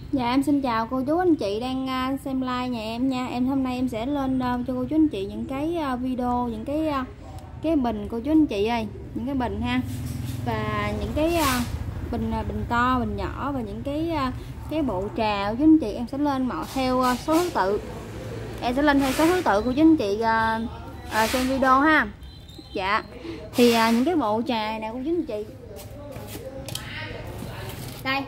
Dạ em xin chào cô chú anh chị đang xem like nhà em nha. Hôm nay em sẽ lên cho cô chú anh chị những cái video, những cái bình cô chú anh chị ơi, những cái bình ha. Và những cái bình to, bình nhỏ và những cái bộ trà cô chú anh chị em sẽ lên mạo theo số thứ tự. Em sẽ lên theo số thứ tự cô chú anh chị xem video ha. Dạ. Thì những cái bộ trà nè cô chú anh chị. Đây.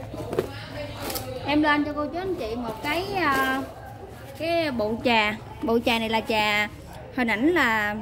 Em lên cho cô chú anh chị một cái bộ trà. Bộ trà này là trà hình ảnh là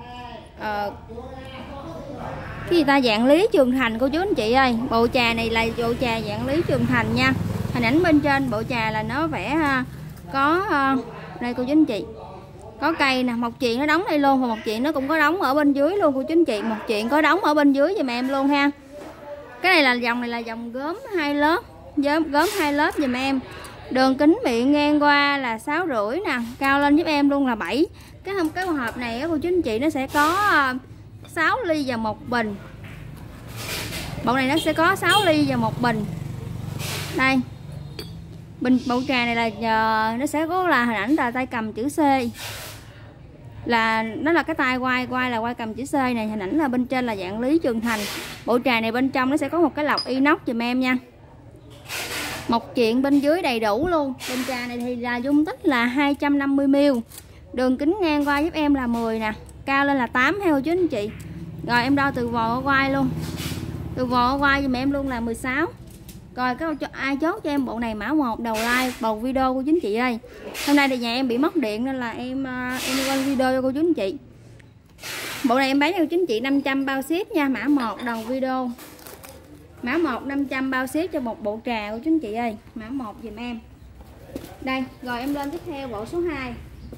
cái gì ta, dạng Lý Trường Thành cô chú anh chị ơi. Bộ trà này là bộ trà dạng Lý Trường Thành nha. Hình ảnh bên trên bộ trà là nó vẽ có đây cô chú anh chị. Có cây nè, một chuyện nó đóng đây luôn, và một chuyện nó cũng có đóng ở bên dưới luôn cô chú anh chị. Một chuyện có đóng ở bên dưới giùm em luôn ha. Cái này là dòng gốm 2 lớp. Gốm 2 lớp giùm em. Đường kính miệng ngang qua là 6,5 nè, cao lên giúp em luôn là 7. Cái hộp này cô chú anh chị nó sẽ có 6 ly và một bình. Bộ này nó sẽ có 6 ly và một bình. Đây. Bộ trà này là nó sẽ có là hình ảnh là tay cầm chữ C. Là nó là cái tay quay là quay cầm chữ C này, hình ảnh là bên trên là dạng Lý Trường Thành. Bộ trà này bên trong nó sẽ có một cái lọc inox giùm em nha. Một chuyện bên dưới đầy đủ luôn. Bên trà này thì là dung tích là 250ml. Đường kính ngang qua giúp em là 10 nè, cao lên là 8 theo chú anh chị. Rồi em đo từ vò quai luôn. Từ vò quai giùm em luôn là 16. Rồi ai chốt cho em bộ này mã 1 đầu like đầu video của chú anh chị ơi. Hôm nay thì nhà em bị mất điện nên là em quay video cho cô chú anh chị. Bộ này em bán cho chú anh chị 500 bao ship nha, mã 1 đầu video. Mã 1 500 bao ship cho một bộ trà của chú anh chị ơi. Mã 1 dùm em. Đây, rồi em lên tiếp theo bộ số 2.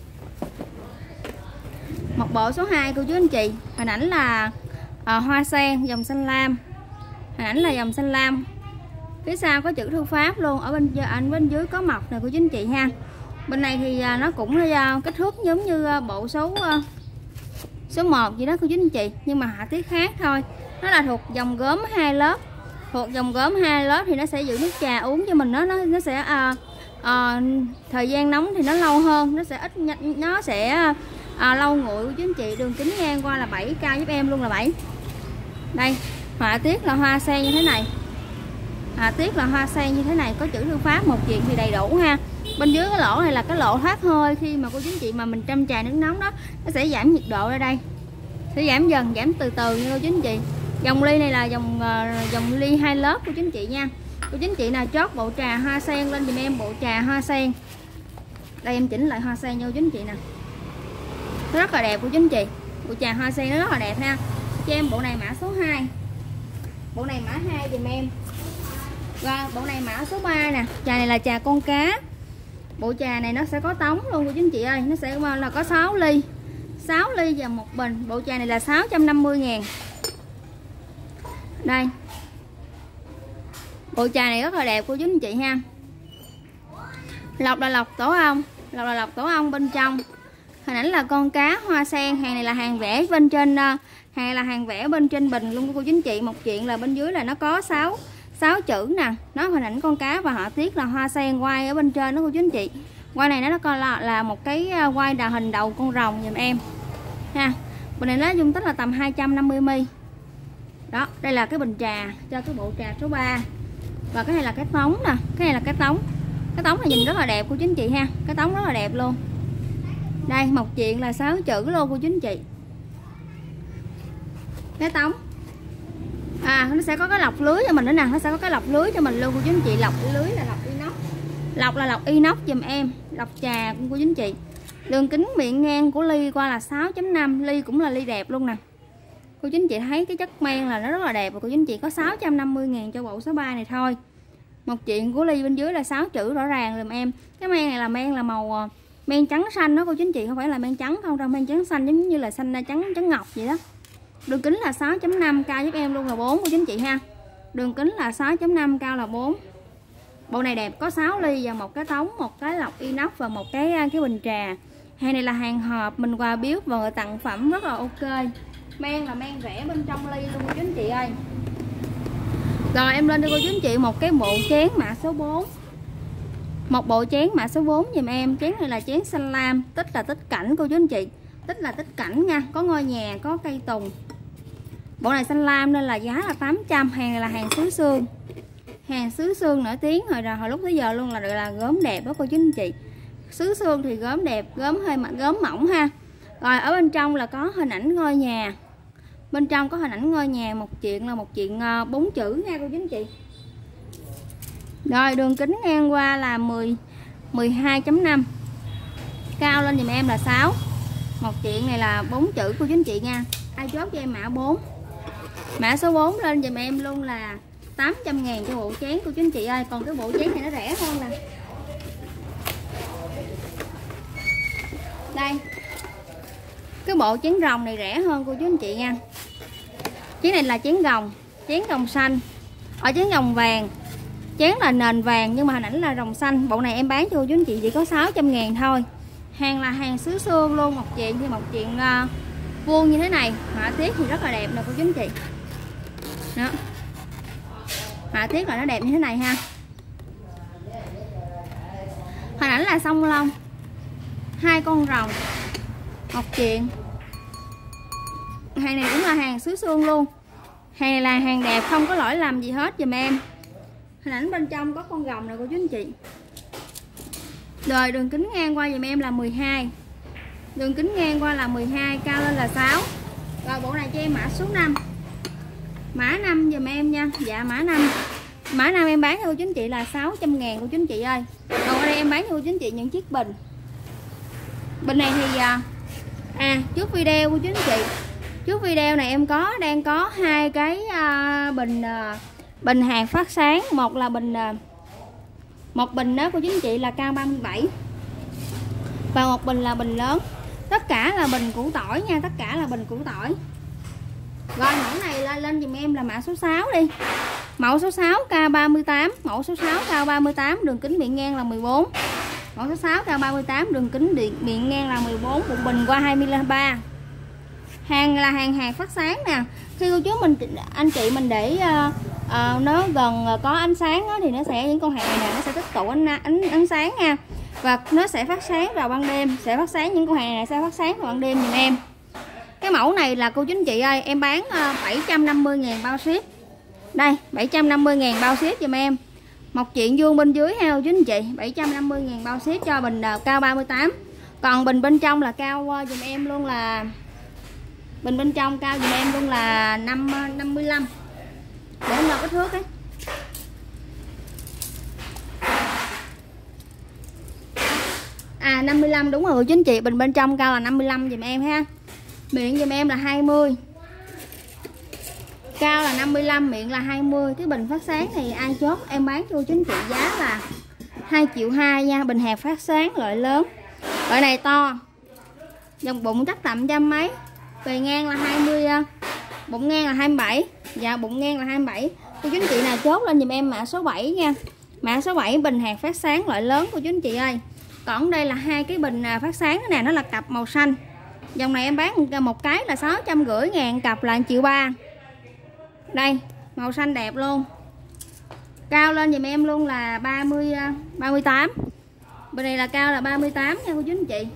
Một bộ số 2 cô chú anh chị. Hình ảnh là hoa sen dòng xanh lam. Hình ảnh là dòng xanh lam. Phía sau có chữ thư pháp luôn. Ở bên dưới có mộc nè cô chú anh chị ha. Bên này thì nó cũng là kích thước giống như bộ số 1 gì đó cô chú anh chị, nhưng mà họa tiết khác thôi. Nó là thuộc dòng gốm 2 lớp. Thuộc dòng gốm 2 lớp thì nó sẽ giữ nước trà uống cho mình, nó sẽ thời gian nóng thì nó lâu hơn, nó sẽ lâu nguội của chú anh chị. Đường kính ngang qua là 7, cao giúp em luôn là 7. Đây, họa tiết là hoa sen như thế này. Họa tiết là hoa sen như thế này, có chữ thư pháp một chuyện thì đầy đủ ha. Bên dưới cái lỗ này là cái lỗ thoát hơi, khi mà cô chú anh chị mà mình châm trà nước nóng đó, nó sẽ giảm nhiệt độ ra đây. Sẽ giảm dần, giảm từ từ nha cô chú anh chị. Dòng ly này là dòng ly 2 lớp của chú anh chị nha. Cô chú anh chị nào chốt bộ trà hoa sen lên giùm em bộ trà hoa sen. Đây em chỉnh lại hoa sen nha cô chú anh chị nè. Nó rất là đẹp của chú anh chị. Bộ trà hoa sen nó rất là đẹp ha. Cho em bộ này mã số 2. Bộ này mã 2 giùm em. Rồi bộ này mã số 3 nè. Trà này là trà con cá. Bộ trà này nó sẽ có tống luôn cô chú anh chị ơi. Nó sẽ là có 6 ly. 6 ly và một bình. Bộ trà này là 650.000. Đây. Bộ trà này rất là đẹp cô chú anh chị ha. Lọc là lọc tổ ong. Lọc là lọc tổ ong bên trong. Hình ảnh là con cá hoa sen. Hàng này là hàng vẽ bên trên, hàng là hàng vẽ bên trên bình luôn cô chú anh chị. Một chuyện là bên dưới là nó có 6 chữ nè. Nó hình ảnh con cá và họa tiết là hoa sen quay ở bên trên đó cô chú anh chị. Quay này nó coi là một cái quay đà hình đầu con rồng giùm em ha. Bên này nó dung tích là tầm 250ml. Đó, đây là cái bình trà cho cái bộ trà số 3. Và cái này là cái tống nè, cái này là cái tống. Cái tống này nhìn rất là đẹp cô chú anh chị ha. Cái tống rất là đẹp luôn. Đây, một chuyện là 6 chữ luôn cô chú anh chị. Cái tống. Nó sẽ có cái lọc lưới cho mình nữa nè, nó sẽ có cái lọc lưới cho mình luôn cô chú anh chị. Lọc lưới là lọc inox. Lọc là lọc inox giùm em, lọc trà của cô chú anh chị. Đường kính miệng ngang của ly qua là 6.5, ly cũng là ly đẹp luôn nè. Cô chú anh chị thấy cái chất men là nó rất là đẹp. Và cô chú anh chị có 650.000 cho bộ số 3 này thôi. Một chuyện của ly bên dưới là 6 chữ rõ ràng dùm em. Cái men này là men là màu men trắng xanh đó cô chú anh chị, không phải là men trắng không đâu, men trắng xanh giống như là xanh trắng ngọc vậy đó. Đường kính là 6.5, cao giúp em luôn là 4 cô chú anh chị ha. Đường kính là 6.5, cao là 4. Bộ này đẹp, có 6 ly và một cái tống, một cái lọc inox và một cái bình trà. Hàng này là hàng hộp, mình quà biếu và người tặng phẩm rất là ok. Men là men vẽ bên trong ly luôn cô chú anh chị ơi. Rồi em lên cho cô chú anh chị một cái bộ chén mã số 4. Một bộ chén mã số 4 dùm em. Chén này là chén xanh lam, tích là tích cảnh cô chú anh chị. Tích là tích cảnh nha, có ngôi nhà, có cây tùng. Bộ này xanh lam nên là giá là 800. Hàng này là hàng xứ Sương. Hàng xứ Sương nổi tiếng hồi lúc tới giờ luôn là gốm đẹp đó cô chú anh chị. Xứ Sương thì gốm đẹp, gốm mỏng ha. Rồi ở bên trong là có hình ảnh ngôi nhà. Bên trong có hình ảnh ngôi nhà, một chuyện là một chuyện 4 chữ nha cô chú anh chị. Rồi đường kính ngang qua là 12.5. Cao lên dùm em là 6. Một chuyện này là 4 chữ cô chú anh chị nha. Ai chốt cho em mã 4. Mã số 4 lên dùm em luôn là 800.000 cho bộ chén cô chú anh chị ơi. Còn cái bộ chén này nó rẻ hơn nè. Đây. Cái bộ chén rồng này rẻ hơn cô chú anh chị nha. Chén này là chén rồng xanh. Ở chén rồng vàng. Chén là nền vàng nhưng mà hình ảnh là rồng xanh. Bộ này em bán cho cô chú anh chị chỉ có 600.000 thôi. Hàng là hàng xứ Sương luôn. Một chuyện thì một chuyện vuông như thế này. Họa tiết thì rất là đẹp nè cô chú anh chị. Đó. Họa tiết là nó đẹp như thế này ha. Hình ảnh là song long, 2 con rồng, một chuyện. Hàng này cũng là hàng xứ Sương luôn. Hàng này là hàng đẹp, không có lỗi lầm gì hết dùm em. Hình ảnh bên trong có con rồng nè cô chú anh chị. Rồi đường kính ngang qua dùm em là 12. Đường kính ngang qua là 12, cao lên là 6. Rồi bộ này cho em mã số 5. Mã 5 dùm em nha. Dạ mã 5. Mã 5 em bán cho cô chú anh chị là 600.000 cô chú anh chị ơi. Còn ở đây em bán cho cô chú anh chị những chiếc bình. Bình này thì trước video cô chú anh chị. Trước video này em đang có 2 cái bình hạt phát sáng. Một là một bình đó cô chú anh chị là cao 37. Và một bình là bình lớn. Tất cả là bình củ tỏi nha, tất cả là bình củ tỏi. Rồi mẫu này lên dùm em là mã số 6 đi. Mẫu số 6 cao 38, mẫu số 6 cao 38, đường kính miệng ngang là 14. Mẫu số 6 cao 38, đường kính miệng ngang là 14, bụng bình qua 23. Hàng là hàng hạt phát sáng nè. Khi cô chú anh chị mình để nó gần có ánh sáng đó, thì nó sẽ những con hạt này nè, nó sẽ tích tụ ánh sáng nha. Và nó sẽ phát sáng vào ban đêm, những con hàng này sẽ phát sáng vào ban đêm giùm em. Cái mẫu này là cô chú anh chị ơi, em bán 750.000 bao ship. Đây, 750.000 bao ship giùm em. Một chuyện vuông bên dưới ha cô chú anh chị, 750.000 bao ship cho bình cao 38. Còn bình bên trong là cao giùm em luôn là bình bên trong cao giùm em luôn là 55. Để em lo cái thước ấy. À 55 đúng rồi cô chú anh chị, bình bên trong cao là 55 giùm em ha. Miệng giùm em là 20. Cao là 55, miệng là 20. Cái bình phát sáng thì ai chốt em bán cho cô chú anh chị giá là 2,2 triệu nha. Bình hạt phát sáng loại lớn. Loại này to. Dòng bụng chắc tầm trăm mấy. Bề ngang là 20, bụng ngang là 27. Dạ bụng ngang là 27. Cô chú anh chị nào chốt lên dùm em mã số 7 nha. Mã số 7 bình hạt phát sáng loại lớn cô chú anh chị ơi. Còn đây là 2 cái bình phát sáng nè, nó là cặp màu xanh. Dòng này em bán một cái là 650.000, cặp là 1,3 triệu. Đây, màu xanh đẹp luôn. Cao lên dùm em luôn là 38. Bên này là cao là 38 nha cô chú anh chị.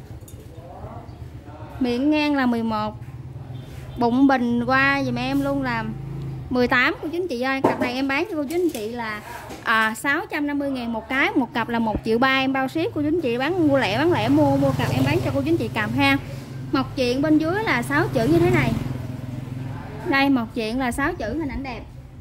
Miệng ngang là 11. Bụng bình qua dùm em luôn là 18 cô chú anh chị ơi. Cặp này em bán cho cô chú anh chị là 650.000 một cái, một cặp là 1,3 triệu em bao ship. Cô chú anh chị mua lẻ mua cặp em bán cho cô chú anh chị cặp ha. Một chuyện bên dưới là 6 chữ như thế này. Đây một chuyện là 6 chữ, hình ảnh đẹp.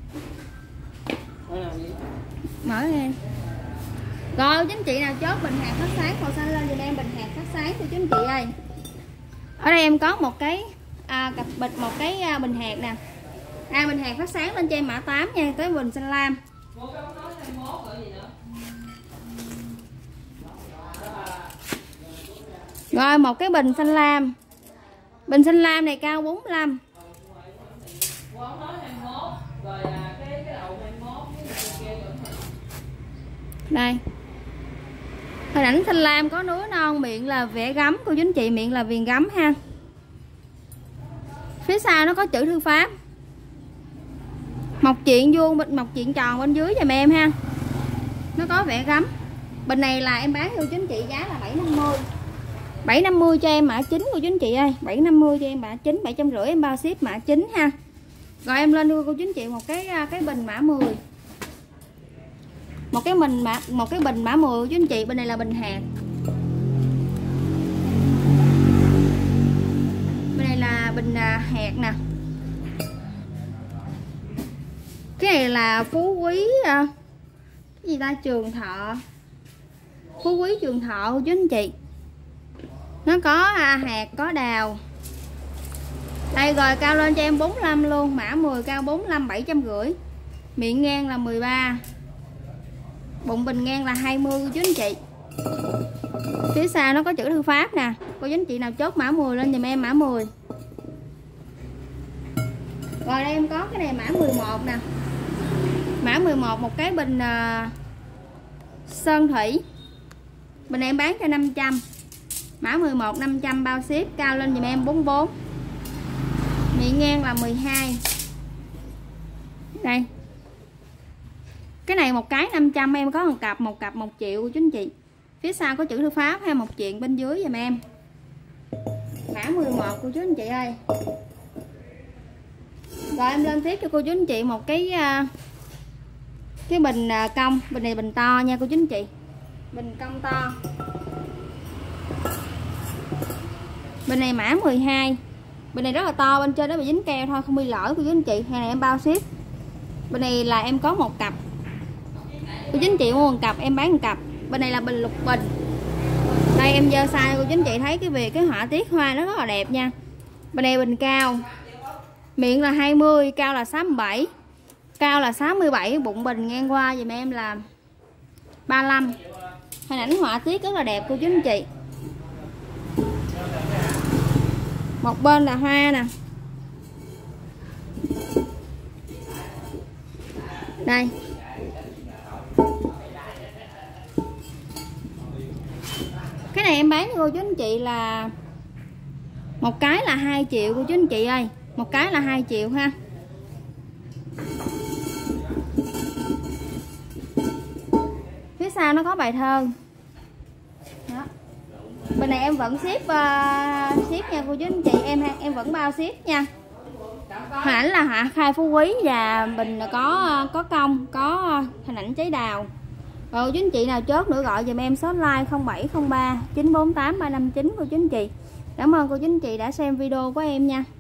Mở em. Rồi chú anh chị nào chốt bình hạt phát sáng màu xanh lên giùm em bình hạt phát sáng của chú anh chị ơi. Ở đây em có một cái cặp bịch, một cái bình hạt nè. Bình hạt phát sáng lên cho em mã 8 nha, tới bình xanh lam. Rồi một cái bình xanh lam. Bình xanh lam này cao 45. Đây. Hình ảnh xanh lam có núi non, miệng là vẽ gấm cô chú anh chị, miệng là viền gấm ha. Phía sau nó có chữ thư pháp. Một chuyện vuông, một chuyện tròn bên dưới giùm em ha. Nó có vẽ gấm. Bình này là em bán cho chú anh chị giá là 750. 750 cho em mã 9 của chú anh chị ơi. 750 cho em mã 9, 750 em bao ship mã 9 ha. Rồi em lên đưa cô chú anh chị một cái bình mã 10. Một cái bình mã 10 của chú anh chị. Bên này là bình hạt. Bên này là bình hạt nè. Cái này là Phú Quý cái gì ta, Trường Thọ. Phú Quý Trường Thọ của chú anh chị. Nó có hạt, có đào. Đây rồi, cao lên cho em 45 luôn. Mã 10 cao 45, 750. Miệng ngang là 13. Bụng bình ngang là 20 chú anh chị. Phía sau nó có chữ thư pháp nè. Cô chú anh chị nào chốt mã 10 lên giùm em mã 10. Rồi đây em có cái này mã 11 nè. Mã 11 một cái bình sơn thủy. Bình này em bán cho 500. Mã 11 500 bao ship, cao lên giùm em 44. Miệng ngang là 12. Đây. Cái này một cái 500 em có một cặp 1 triệu của chú anh chị. Phía sau có chữ thư pháp ha, 1 chuyện bên dưới giùm em. Mã 11 của chú anh chị ơi. Rồi em lên tiếp cho cô chú anh chị một cái bình cong. Bình này bình to nha cô chú anh chị. Bình cong to. Bình này mã 12. Bình này rất là to, bên trên nó bị dính keo thôi, không bị lỗi cô chú anh chị. Hàng này em bao ship. Bên này là em có 1 cặp. Cô chú anh chị mua 1 cặp em bán 1 cặp. Bên này là bình lục bình. Đây em dơ size cô chú anh chị thấy cái họa tiết hoa nó rất là đẹp nha. Bên này bình cao. Miệng là 20, cao là 67. Cao là 67, bụng bình ngang qua dùm em là 35. Hình ảnh họa tiết rất là đẹp cô chú anh chị. Một bên là hoa nè. Đây. Cái này em bán cho cô chú anh chị là một cái là 2 triệu cô chú anh chị ơi. Một cái là 2 triệu ha. Phía sau nó có bài thơ. Đó. Bên này em vẫn ship nha cô chú anh chị, em vẫn bao ship nha. Hình ảnh là Hạ Khai Phú Quý và bình có cong, có hình ảnh trái đào. Rồi chú anh chị nào chốt nữa gọi giùm em số like 0703 948 359 cô chú anh chị. Cảm ơn cô chú anh chị đã xem video của em nha.